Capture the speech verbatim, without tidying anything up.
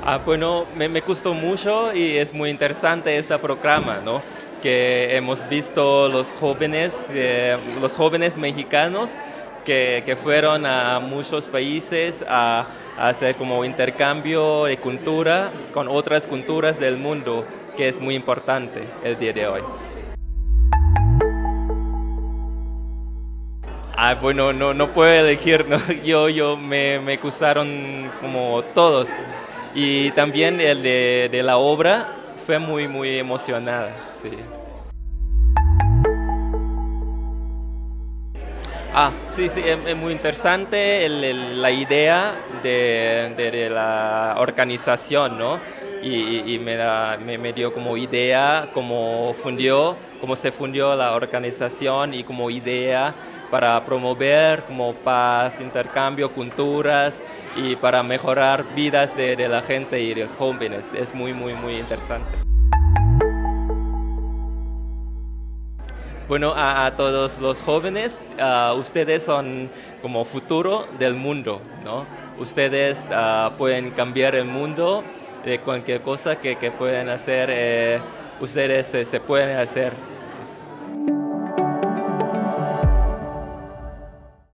Ah, bueno, me, me gustó mucho y es muy interesante este programa, ¿no? Que hemos visto los jóvenes, eh, los jóvenes mexicanos que, que fueron a muchos países a, a hacer como intercambio de cultura con otras culturas del mundo, que es muy importante el día de hoy. Ah, bueno, no, no puedo elegir, ¿no? Yo, yo me, me gustaron como todos. Y también el de, de la obra fue muy, muy emocionada, sí. Ah, sí, sí, es, es muy interesante el- el- la idea de, de- de la organización, ¿no? Y, y- y me, da- me, me dio como idea cómo fundió, cómo se fundió la organización y como idea para promover como paz, intercambio, culturas y para mejorar vidas de, de la gente y de jóvenes. Es muy, muy, muy interesante. Bueno, a, a todos los jóvenes, ah, ustedes son como futuro del mundo, ¿no? Ustedes ah, pueden cambiar el mundo de cualquier cosa que, que pueden hacer, eh, ustedes se se pueden hacer.